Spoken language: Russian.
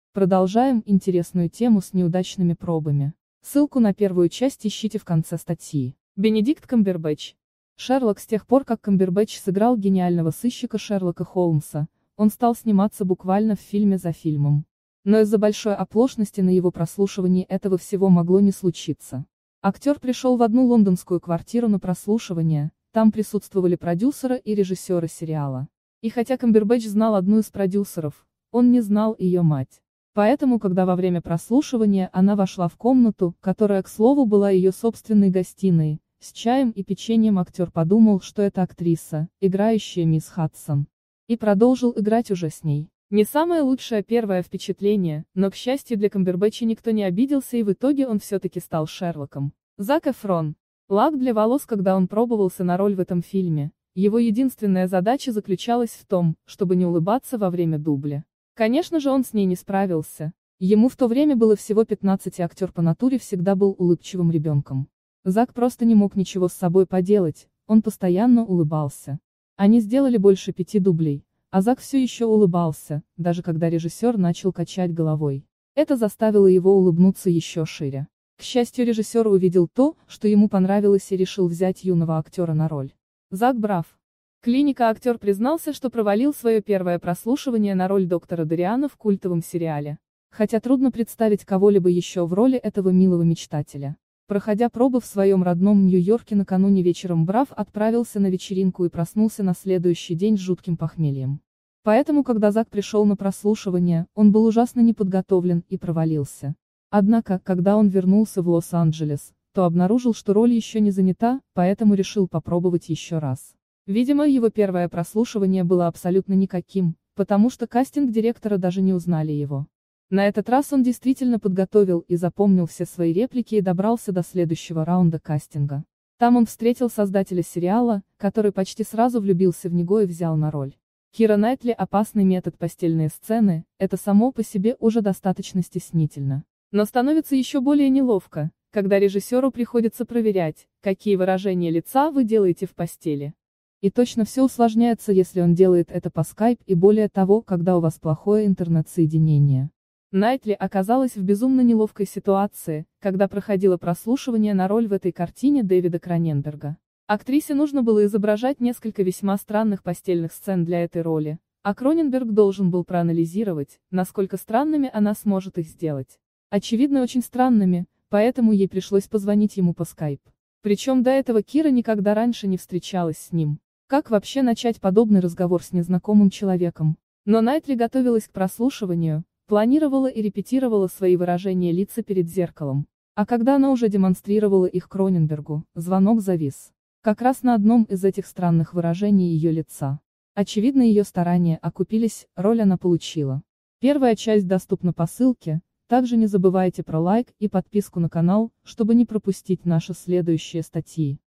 Продолжаем интересную тему с неудачными пробами. Ссылку на первую часть ищите в конце статьи. Бенедикт Камбербэтч. Шерлок. С тех пор, как Камбербэтч сыграл гениального сыщика Шерлока Холмса, он стал сниматься буквально в фильме за фильмом. Но из-за большой оплошности на его прослушивании этого всего могло не случиться. Актер пришел в одну лондонскую квартиру на прослушивание, там присутствовали продюсеры и режиссеры сериала. И хотя Камбербэтч знал одну из продюсеров, он не знал ее мать. Поэтому, когда во время прослушивания она вошла в комнату, которая, к слову, была ее собственной гостиной, с чаем и печеньем, актер подумал, что это актриса, играющая мисс Хадсон. И продолжил играть уже с ней. Не самое лучшее первое впечатление, но, к счастью для Камбербэтча, никто не обиделся, и в итоге он все-таки стал Шерлоком. Зак Эфрон. Лак для волос. Когда он пробовался на роль в этом фильме, его единственная задача заключалась в том, чтобы не улыбаться во время дубля. Конечно же, он с ней не справился. Ему в то время было всего 15, и актер по натуре всегда был улыбчивым ребенком. Зак просто не мог ничего с собой поделать, он постоянно улыбался. Они сделали больше 5 дублей, а Зак все еще улыбался, даже когда режиссер начал качать головой. Это заставило его улыбнуться еще шире. К счастью, режиссер увидел то, что ему понравилось, и решил взять юного актера на роль. Зак Брафф. Клиника. Актер признался, что провалил свое первое прослушивание на роль доктора Дориана в культовом сериале. Хотя трудно представить кого-либо еще в роли этого милого мечтателя. Проходя пробы в своем родном Нью-Йорке накануне вечером, Брафф отправился на вечеринку и проснулся на следующий день с жутким похмельем. Поэтому, когда Зак пришел на прослушивание, он был ужасно неподготовлен и провалился. Однако, когда он вернулся в Лос-Анджелес, то обнаружил, что роль еще не занята, поэтому решил попробовать еще раз. Видимо, его первое прослушивание было абсолютно никаким, потому что кастинг-директора даже не узнали его. На этот раз он действительно подготовил и запомнил все свои реплики и добрался до следующего раунда кастинга. Там он встретил создателя сериала, который почти сразу влюбился в него и взял на роль. Кира Найтли. Опасный метод. Постельные сцены – это само по себе уже достаточно стеснительно. Но становится еще более неловко, когда режиссеру приходится проверять, какие выражения лица вы делаете в постели. И точно все усложняется, если он делает это по Skype, и более того, когда у вас плохое интернет-соединение. Найтли оказалась в безумно неловкой ситуации, когда проходило прослушивание на роль в этой картине Дэвида Кроненберга. Актрисе нужно было изображать несколько весьма странных постельных сцен для этой роли, а Кроненберг должен был проанализировать, насколько странными она сможет их сделать. Очевидно, очень странными, поэтому ей пришлось позвонить ему по Skype. Причем до этого Кира никогда раньше не встречалась с ним. Как вообще начать подобный разговор с незнакомым человеком? Но Найтли готовилась к прослушиванию, планировала и репетировала свои выражения лица перед зеркалом. А когда она уже демонстрировала их Кроненбергу, звонок завис. Как раз на одном из этих странных выражений ее лица. Очевидно, ее старания окупились, роль она получила. Первая часть доступна по ссылке, также не забывайте про лайк и подписку на канал, чтобы не пропустить наши следующие статьи.